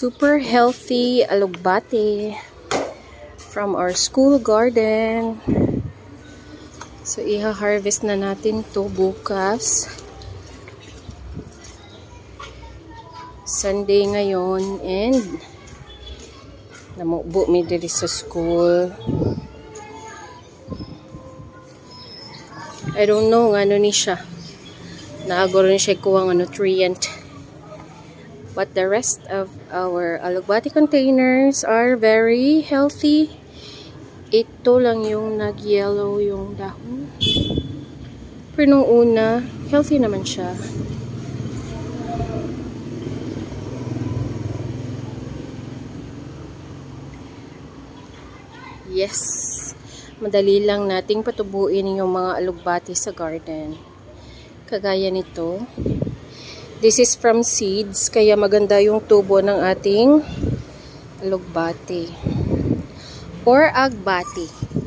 Super healthy alugbate from our school garden. So, iha-harvest na natin to bukas. Sunday ngayon, and namubo mi diri sa school. I don't know nga ano ni siya. Naagor rin siya kuha ng nutrient. But the rest of our alugbate containers are very healthy. Ito lang yung nag-yellow yung dahon. Pero nung una, healthy naman siya. Yes. Madali lang nating patubuin yung mga alugbate sa garden. Kagaya nito. This is from seeds, kaya maganda yung tubo ng ating alugbate or agbati.